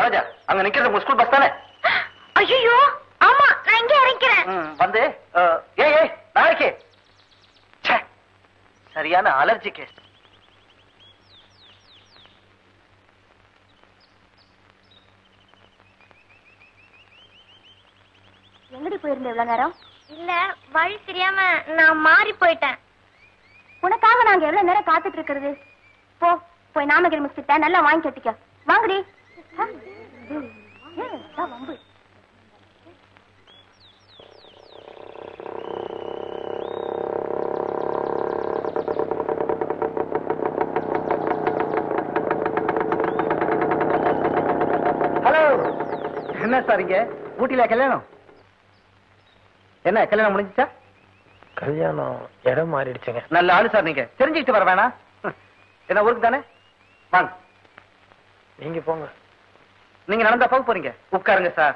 சரோஜா, அங்க நிக்கிறது உங்க ஸ்கூல் பஸ் தானே? ஐயோ ஆமா, நான் இங்கே இறங்கிறேன். வந்து ஏய் நாளைக்கு சரியான அலர்ஜி கேஸ். எங்கடி போயிருந்த இவ்வளவு நேரம்? இல்ல, வழி தெரியாம நான் மாறி போயிட்டேன். உனக்காக நாங்க எவ்வளவு நேரம் காத்துட்டு இருக்கிறது? போய் நாமகிரி மிஸ்கிட்ட நல்லா வாங்கி கட்டிக்க. வாங்கடி. வம்பு. ஹலோ, என்ன சார் இங்க ஊட்டியில கல்யாணம்? என்ன கல்யாணம் முடிஞ்சிச்சா? கல்யாணம் இடம் மாறிடுச்சுங்க. நல்ல ஆளு சார், நீங்க தெரிஞ்சுக்கிட்டு வர வேணாம். என்ன ஊருக்கு தானே, வாங்க. நீங்க போங்க. நீங்க நடந்தா போக போறீங்க, உட்காருங்க சார்.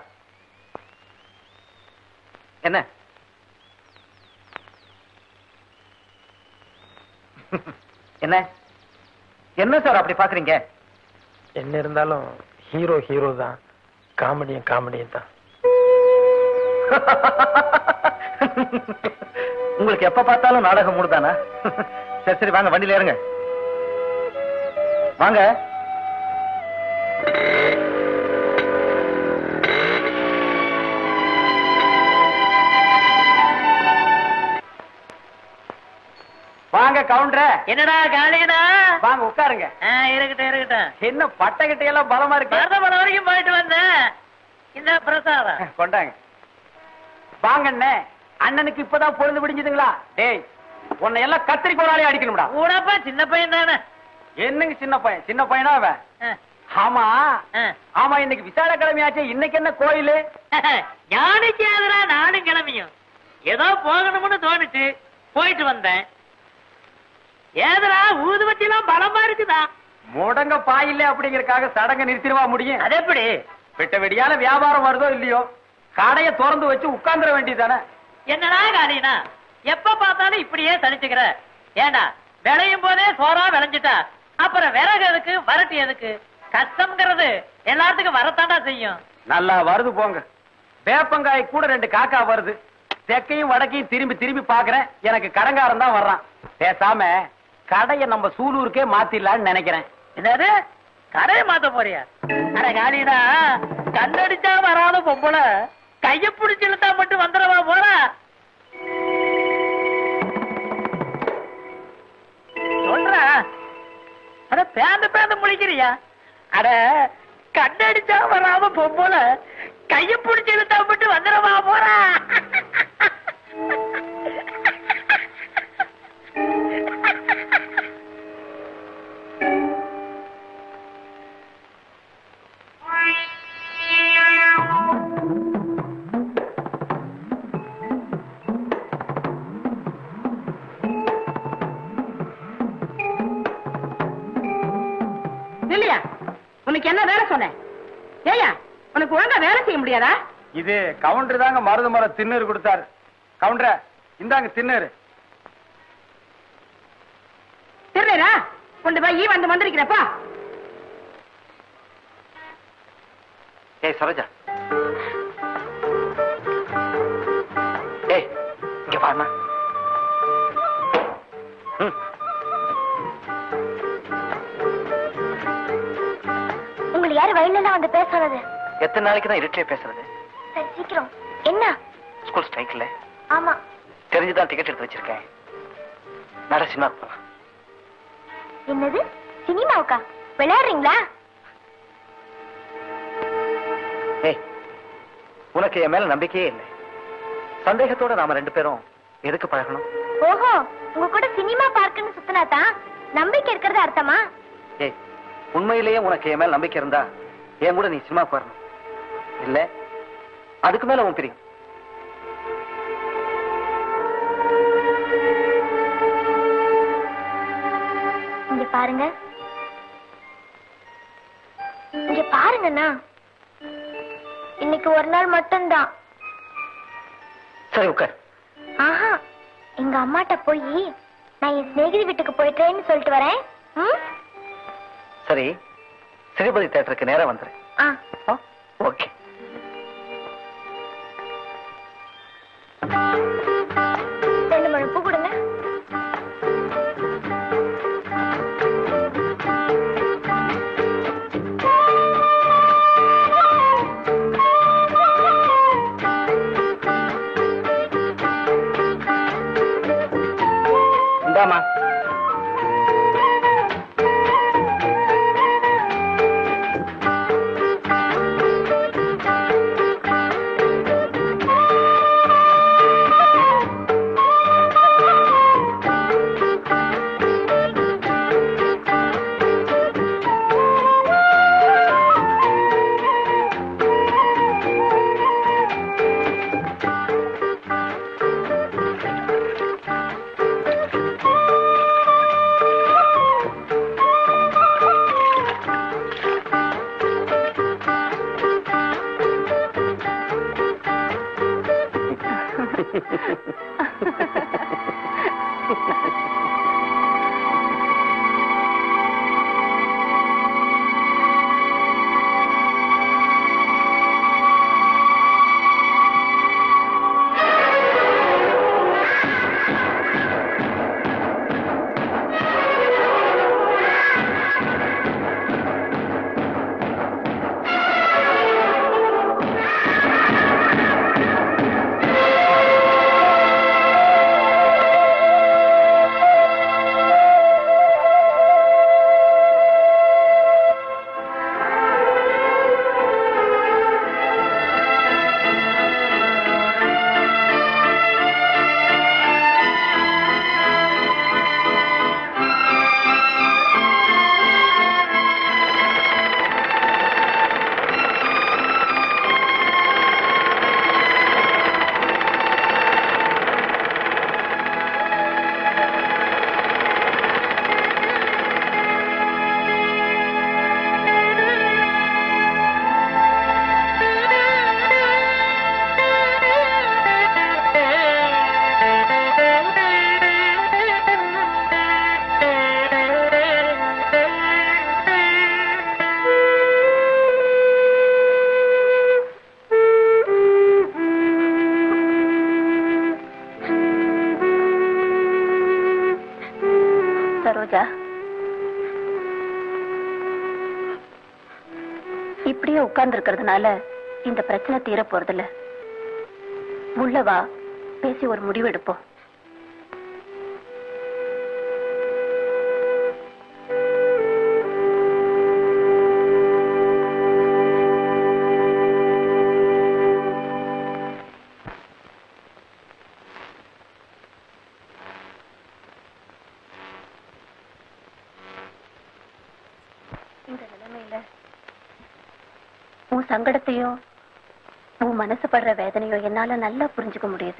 என்ன என்ன என்ன சார் அப்படி பாக்குறீங்க? என்ன இருந்தாலும் ஹீரோ தான், காமெடியும் தான். உங்களுக்கு எப்ப பார்த்தாலும் நாடகம் மூடுதானா? சரி வாங்க, வண்டியில ஏறுங்க. வாங்க. வாங்க கவுண்டர். என்னடா காலையடா? வாங்க உட்காருங்க. இருக்கட்டும். என்ன பட்டகிட்ட எல்லாம் பலமா இருக்கு? பலம் வரைக்கும் போயிட்டு வந்தேன். இந்த பிரசாதம் கொண்டாங்க. வாங்கண்ணே, அண்ணனுக்கு இப்பதான் பொழுது விடிஞ்சதுங்களா? டேய், உன்னை எல்லாம் கத்திரிக்கோளாலே அடிக்கணும்டா. ஊடப்பா சின்ன பையன் தானே. என்னங்க சின்ன பையன்? சின்ன பையனா அவன்? ஆமா இன்னைக்கு விசார கிழமையாச்சு. இன்னைக்கு என்ன கோயிலு? யானைக்கு ஆதரா நானும் கிளம்பியும் ஏதோ போகணும்னு தோணுச்சு, போயிட்டு வந்தேன். ஏதரா ஊதுவத்தி எல்லாம் பலமா இருக்குதா? முடங்க பாயில்ல அப்படிங்கறக்காக சடங்க நிறுத்திடுவா முடியும்? அது எப்படி? வெட்ட வெடியால வியாபாரம் வருதோ இல்லையோ, கடையை திறந்து வச்சு உட்கார்ந்துட வேண்டியதானே. என்னடா காரியனா, எப்ப பார்த்தாலும் இப்படியே தனிச்சுக்கிற? ஏண்டா விளையும் போதே சோறா விளைஞ்சிட்டா அப்புறம் விறகு எதுக்கு, வரட்டி எதுக்கு? கஷ்டம்ங்கிறது எல்லாத்துக்கும் வரத்தாண்டா செய்யும். நல்லா வருது போங்க. வேப்பங்காய் கூட 2 காக்கா வருது. தெற்கையும் வடக்கையும் திரும்பி திரும்பி பாக்குறேன். எனக்கு கடங்காரன் தான் வர்றான். பேசாம கடையை நம்ம சூலூருக்கே மாத்திடலான்னு நினைக்கிறேன். என்னது, கடையை மாத்த போறியா? அட காலிடா, கண்ணடிச்சா வராத பொம்பளை கைய பிடிச்சு இழுத்தா மட்டும் வந்துடவா போற? சொல்ற. அட பேந்து முழிக்கிறியா? அட கண்ணடிச்சா வராம பொம்பளை கைய பிடிச்சு இழுத்தா மட்டும் வந்துடவா போற? இல்லையா? உனக்கு என்ன வேலை சொன்னேன்? ஏயா, உனக்கு ஒழுங்கா வேலை செய்ய முடியாதா? இது கவுண்டர் தாங்க மருது மரம் திண்ணூறு கொடுத்தாரு. கவுண்டர் இந்தாங்க திண்ணூறு. திருநேரா கொண்டு போய் வந்து வந்திருக்கிறப்பா. ஏய் சரோஜா, ஏய் இங்க பாருமா. உங்களை யாரு வயல்ல வந்து பேச சொன்னது? எத்தனை நாளைக்கு தான் இருட்டிலே பேசுறது? சரி சீக்கிரம். என்ன? ஸ்கூல் ஸ்ட்ரைக்ல. ஆமா. தெரிஞ்சுதான் டிக்கெட் எடுத்து வச்சிருக்கேன். நட சினிமாவுக்கு போலாம். என்னது சினிமாவுக்கா? விளையாடுறீங்களா? ஏய், உனக்கு என் மேல நம்பிக்கையே இல்லை. சந்தேகத்தோட நாம 2 பேரும் எதுக்கு பழகணும்? ஓஹோ, உங்க கூட சினிமா பார்க்குன்னு சுத்தினாதான் நம்பிக்கை இருக்கிறது அர்த்தமா? ஏய், உண்மையிலேயே உனக்கு என் மேல நம்பிக்கை இருந்தா என் கூட நீ சினிமாவுக்கு வரணும். இல்ல அதுக்கு மேல உன் பிரியும். இங்க பாருங்க, இங்க பாருங்கண்ணா. இன்னைக்கு ஒரு நாள் மட்டும்தான். சரி உட்கார். ஆஹா, எங்க அம்மாட்ட போய் நான் என் சிநேகிதி வீட்டுக்கு போயிட்டேன்னு சொல்லிட்டு வரேன். சரி, சிறுபதி தியேட்டருக்கு நேரா வந்துரு. ஆ ஓகே. ரெண்டு மணி பூ கொடுங்க. இந்தாமா. சரோஜா, இப்படியே உட்கார்ந்து இருக்கிறதுனால இந்த பிரச்சனை தீர போறதில்ல. உள்ளவா பேசி ஒரு முடிவு எடுப்போம். இந்த நிலைமையில உன் சங்கடத்தையும் உன் மனசு படுற வேதனையும் என்னால நல்லா புரிஞ்சுக்க முடியுது.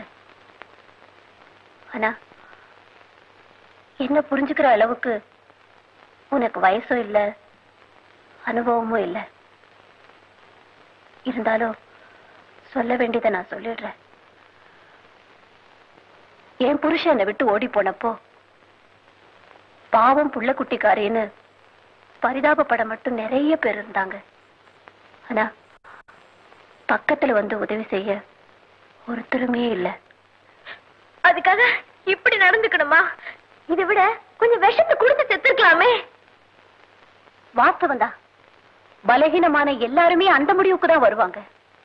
ஆனா என்ன புரிஞ்சுக்கிற அளவுக்கு உனக்கு வயசும் இல்ல, அனுபவமும் இல்ல. இருந்தாலும் சொல்ல வேண்டியதை நான் சொல்லிடுறேன். என் புருஷன் என்னை விட்டு ஓடி போனப்போ பாவம் புள்ள குட்டிக்காரின்னு பரிதாபப்பட மட்டும் நிறைய பேர் இருந்தாங்க. ஆனா பக்கத்துல வந்து உதவி செய்ய ஒருத்தருமே இல்ல. அதுக்காக இப்படி நடந்துக்கணுமா? இதை விட கொஞ்சம் விஷத்தை கொடுத்து செத்துக்கலாமே. வாஸ்தவம் தான், பலகீனமான எல்லாருமே அந்த முடிவுக்கு தான் வருவாங்க.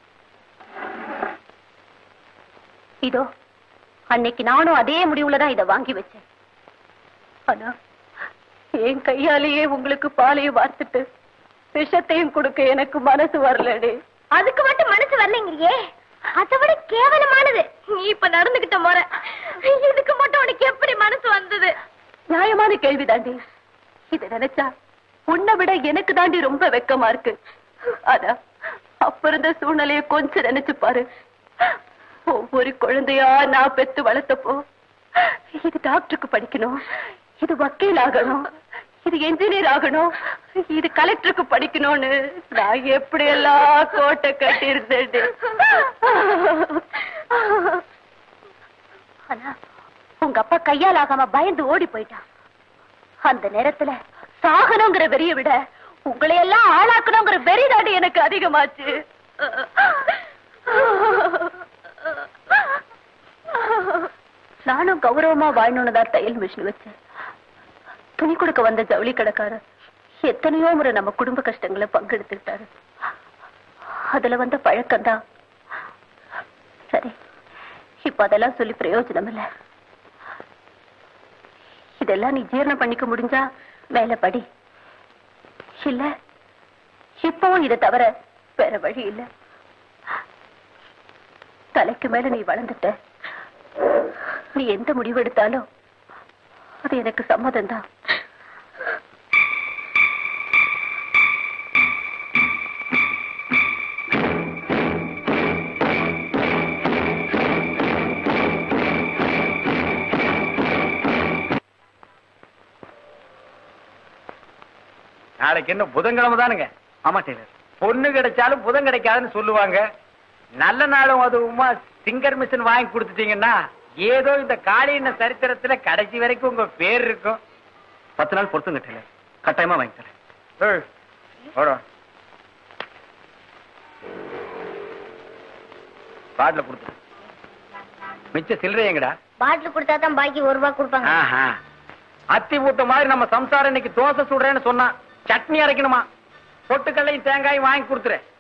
இதோ அன்னைக்கு நானும் அதே முடிவுலதான் இதை வாங்கி வச்சேன். ஆனா என் கையாலேயே உங்களுக்கு பாலையும் வார்த்துட்டு விஷத்தையும் கொடுக்க எனக்கு மனசு வரலடி. அதுக்கு மட்டும் மனசு வரலைங்கிறியே, அதை விட கேவலமானது நீ இப்ப நடந்துகிட்ட முறை. இதுக்கு மட்டும் உனக்கு எப்படி மனசு வந்தது? நியாயமான கேள்வி தாண்டி. இத நினைச்சா உன்னை விட எனக்கு தாண்டி ரொம்ப வெக்கமா இருக்கு. அதான் அப்ப இருந்த சூழ்நிலைய கொஞ்சம் நினைச்சு பாரு. ஒவ்வொரு குழந்தையா நான் பெத்து வளர்த்தப்போ இது டாக்டருக்கு படிக்கணும், இது வக்கீல் ஆகணும், இது என்ஜினியர் ஆகணும், இது கலெக்டருக்கு படிக்கணும்னு நான் எப்படி எல்லாம் கோட்டை கட்டி இருந்தேன். ஆனா உங்க அப்பா கையால் ஆகாம பயந்து ஓடி போயிட்டான். அந்த நேரத்துல சாகணுங்கிற வெறிய விட உங்களையெல்லாம் ஆளாக்கணுங்கிற வெறி தாண்டி எனக்கு அதிகமாச்சு. நானும் கௌரவமா வாழணும்னு தான் தையல் மிஷின் வச்சேன். துணி கொடுக்க வந்த ஜவுளி கடைக்காரர் எத்தனையோ முறை நம்ம குடும்ப கஷ்டங்களை பங்கெடுத்துக்கிட்டாரு. அதுல வந்த பழக்கம்தான். சரி, இப்ப அதெல்லாம் சொல்லி பிரயோஜனம் இல்ல. இதெல்லாம் நீ ஜீரணம் பண்ணிக்க முடிஞ்சா மேல படி. இல்ல இப்பவும் இதை தவிர வேற வழி இல்ல. தலைக்கு மேல நீ வளர்ந்துட்ட. நீ எந்த முடிவு எடுத்தாலும் அது எனக்கு சம்மதம் தான். நாளைக்கு என்ன புதன்கிழமை தானுங்க? ஆமா டெய்லர். பொண்ணு கிடைச்சாலும் புதன் கிடைக்காதுன்னு சொல்லுவாங்க. நல்ல நாளும் அதுவுமா சிங்கர் மிஷின் வாங்கி கொடுத்துட்டீங்கன்னா ஏதோ இந்த காளியின சரித்திரத்துல கடைசி வரைக்கும் உங்க பேர் இருக்கும். 10 நாள் பொறுத்துங்க டெய்லர், கட்டாயமா வாங்கி தரேன். பாட்டில கொடுத்து மிச்ச சில்லறை எங்கடா? பாட்டில் கொடுத்தா தான் பாக்கி 1 ரூபாய் கொடுப்பாங்க. அத்தி ஊத்த மாதிரி நம்ம சம்சாரம் இன்னைக்கு தோசை சுடுறேன்னு சொன்னா சட்னி அரைக்கணுமா? பொட்டுக்கல்லையும் தேங்காயும் வாங்கி கொடுத்துறேன்.